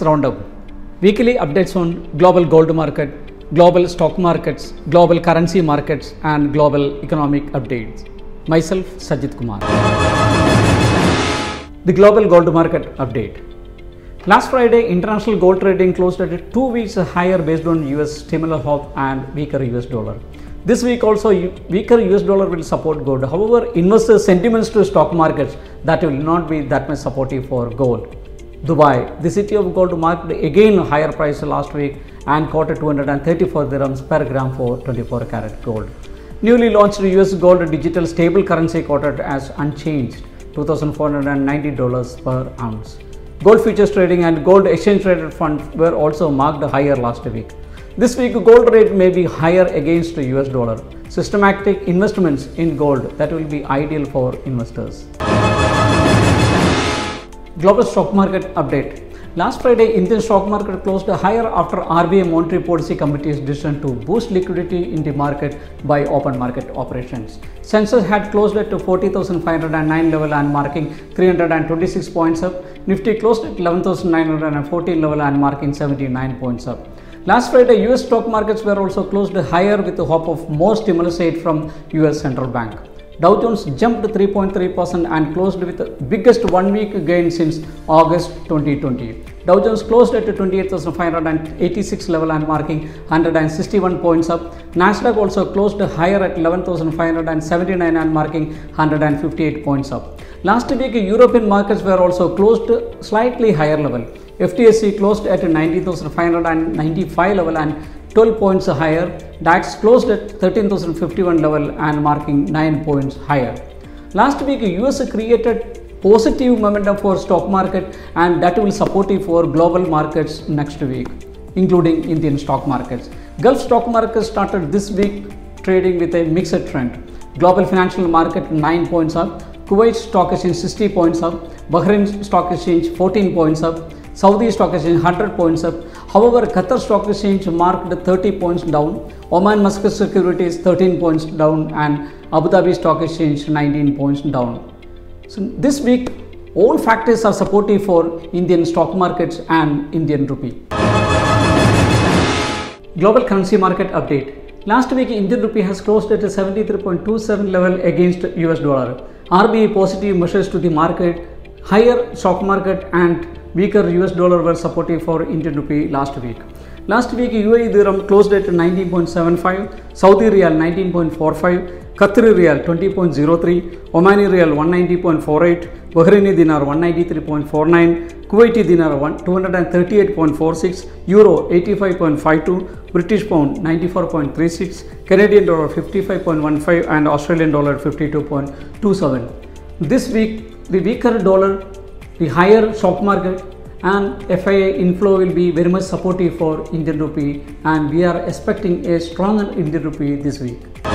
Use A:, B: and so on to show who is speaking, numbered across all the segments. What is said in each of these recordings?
A: Markets Roundup. Weekly updates on global gold market, global stock markets, global currency markets and global economic updates. Myself Sajid Kumar. The global gold market update. Last Friday, international gold trading closed at a 2 weeks higher based on US stimulus hope and weaker US dollar. This week also weaker US dollar will support gold. However, investor sentiments to stock markets that will not be that much supportive for gold. Dubai, the city of gold, marked again higher price last week and quoted 234 dirhams per gram for 24 karat gold. Newly launched US gold digital stable currency quoted as unchanged $2,490 per ounce. Gold futures trading and gold exchange traded funds were also marked higher last week. This week gold rate may be higher against the US dollar. Systematic investments in gold that will be ideal for investors. Global stock market update. Last Friday, Indian stock market closed higher after RBI Monetary Policy Committee's decision to boost liquidity in the market by open market operations. Sensex had closed at 40,509 level and marking 326 points up. Nifty closed at 11,914 level and marking 79 points up. Last Friday, US stock markets were also closed higher with the hope of more stimulus aid from US Central Bank. Dow Jones jumped 3.3% and closed with the biggest one-week gain since August 2020. Dow Jones closed at 28,586 level and marking 161 points up. Nasdaq also closed higher at 11,579 and marking 158 points up. Last week, European markets were also closed slightly higher level. FTSE closed at 19,595 level and 12 points higher. DAX closed at 13,051 level and marking 9 points higher. Last week, US created positive momentum for stock market and that will support it for global markets next week, including Indian stock markets. Gulf stock markets started this week trading with a mixed trend. Global financial market 9 points up, Kuwait stock exchange 60 points up, Bahrain stock exchange 14 points up, Saudi stock exchange 100 points up. However, Qatar stock exchange marked 30 points down, Oman Muscat Securities 13 points down and Abu Dhabi stock exchange 19 points down. So this week, all factors are supportive for Indian stock markets and Indian rupee. Global currency market update. Last week, Indian rupee has closed at a 73.27 level against US dollar. RBI positive measures to the market, higher stock market and weaker US dollar were supportive for Indian rupee last week. Last week, UAE dirham closed at 19.75, Saudi riyal 19.45, Qatari riyal 20.03, Omani riyal 190.48, Bahraini dinar 193.49, Kuwaiti dinar 238.46, Euro 85.52, British pound 94.36, Canadian dollar 55.15 and Australian dollar 52.27. This week, the weaker dollar, the higher stock market and FII inflow will be very much supportive for Indian rupee and we are expecting a stronger Indian rupee this week.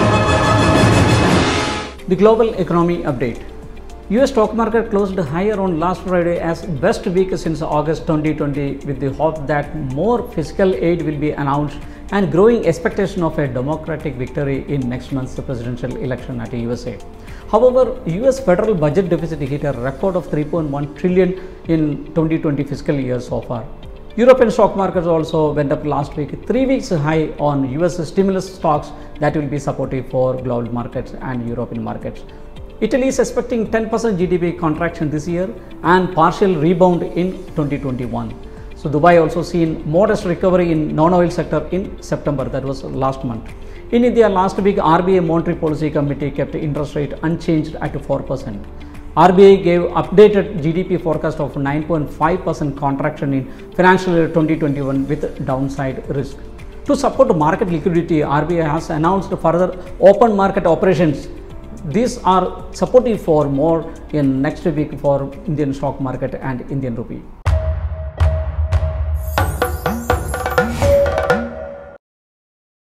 A: The global economy update. US stock market closed higher on last Friday as best week since August 2020 with the hope that more fiscal aid will be announced and growing expectation of a democratic victory in next month's presidential election at the USA. However, US federal budget deficit hit a record of 3.1 trillion in 2020 fiscal year so far. European stock markets also went up last week, 3 weeks high on US stimulus stocks that will be supportive for global markets and European markets. Italy is expecting 10% GDP contraction this year and partial rebound in 2021. So Dubai also seen modest recovery in non-oil sector in September, that was last month. In India, last week RBI Monetary Policy Committee kept interest rate unchanged at 4%. RBI gave updated GDP forecast of 9.5% contraction in financial year 2021 with downside risk. To support market liquidity, RBI has announced further open market operations. These are supportive for more in next week for Indian stock market and Indian rupee.